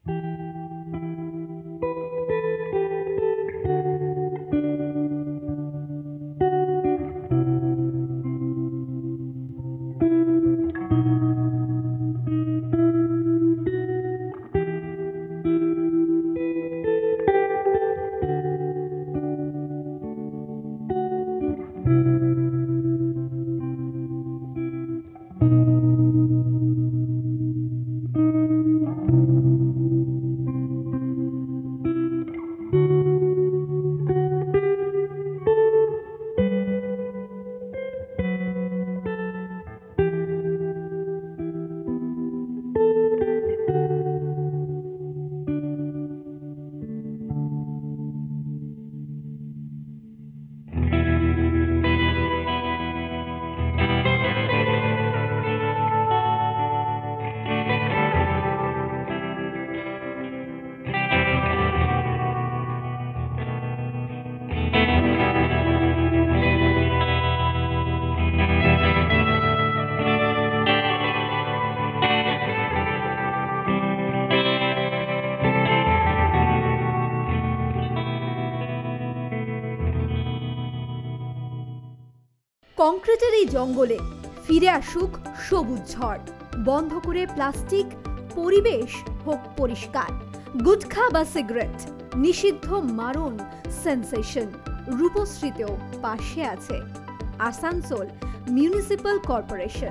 কংক্রিটের এই জঙ্গলে ফিরে আসুক সবুজ ঝড়, বন্ধ করে প্লাস্টিক, পরিবেশ হোক পরিষ্কার। গুটখা বা সিগারেট নিষিদ্ধ, মারণ সেন্সেশন। রূপশ্রীতেও পাশে আছে আসানসোল মিউনিসিপাল কর্পোরেশন।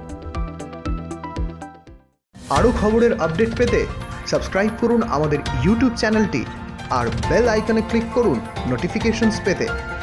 আরও খবরের আপডেট পেতে সাবস্ক্রাইব করুন আমাদের ইউটিউব চ্যানেলটি আর বেল আইকনে ক্লিক করুন নোটিফিকেশনস পেতে।